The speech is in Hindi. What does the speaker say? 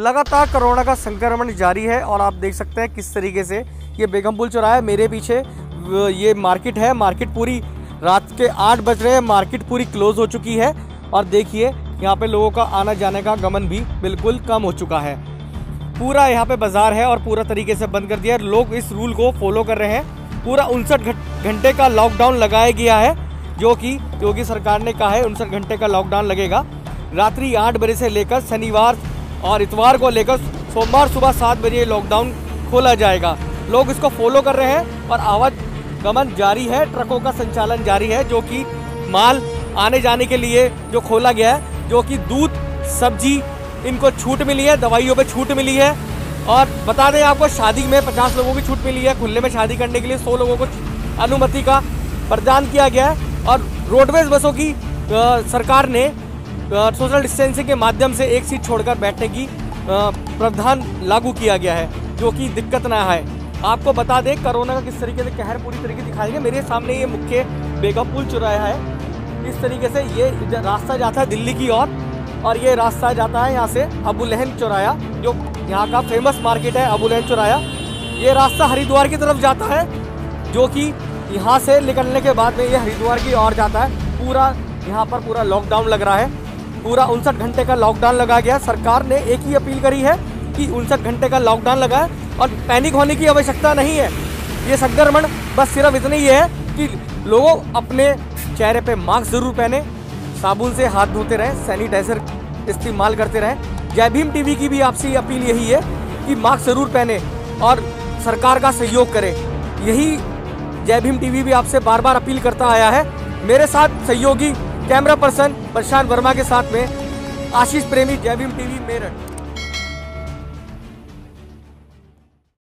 लगातार कोरोना का संक्रमण जारी है और आप देख सकते हैं किस तरीके से ये बेगम पुल चौराहा है। मेरे पीछे ये मार्केट है, मार्केट पूरी रात के 8 बज रहे हैं, मार्केट पूरी क्लोज हो चुकी है और देखिए यहाँ पे लोगों का आना जाने का गमन भी बिल्कुल कम हो चुका है। पूरा यहाँ पे बाजार है और पूरा तरीके से बंद कर दिया है। लोग इस रूल को फॉलो कर रहे हैं। पूरा 59 घंटे का लॉकडाउन लगाया गया है, जो कि योगी सरकार ने कहा है 59 घंटे का लॉकडाउन लगेगा। रात्रि 8 बजे से लेकर शनिवार और इतवार को लेकर सोमवार सुबह 7 बजे लॉकडाउन खोला जाएगा। लोग इसको फॉलो कर रहे हैं और आवागमन जारी है, ट्रकों का संचालन जारी है, जो कि माल आने जाने के लिए जो खोला गया है, जो कि दूध, सब्जी इनको छूट मिली है, दवाइयों पे छूट मिली है। और बता दें आपको, शादी में 50 लोगों की छूट मिली है, खुले में शादी करने के लिए 100 लोगों को अनुमति का प्रदान किया गया है। और रोडवेज बसों की सरकार ने सोशल डिस्टेंसिंग के माध्यम से एक सीट छोड़कर बैठने की प्रावधान लागू किया गया है, जो कि दिक्कत ना है। आपको बता दें कोरोना का किस तरीके से कहर पूरी तरीके दिखाई देगा। मेरे सामने ये मुख्य बेगम पुल चौराहा है। इस तरीके से ये रास्ता जाता है दिल्ली की ओर और ये रास्ता जाता है यहाँ से अबू लहन चौराहा, जो यहाँ का फेमस मार्केट है अबू लहन चौराहा। ये रास्ता हरिद्वार की तरफ जाता है, जो कि यहाँ से निकलने के बाद में ये हरिद्वार की ओर जाता है। पूरा यहाँ पर पूरा लॉकडाउन लग रहा है, पूरा 59 घंटे का लॉकडाउन लगाया गया। सरकार ने एक ही अपील करी है कि 59 घंटे का लॉकडाउन लगाए और पैनिक होने की आवश्यकता नहीं है। ये संक्रमण बस सिर्फ इतना ही है कि लोग अपने चेहरे पे मास्क जरूर पहने, साबुन से हाथ धोते रहें, सैनिटाइजर इस्तेमाल करते रहें। जय भीम टीवी की भी आपसे अपील यही है कि मास्क जरूर पहने और सरकार का सहयोग करें। यही जय भीम टीवी भी आपसे बार बार अपील करता आया है। मेरे साथ सहयोगी कैमरा पर्सन प्रशांत वर्मा के साथ में आशीष प्रेमी, जय भीम टीवी मेरठ।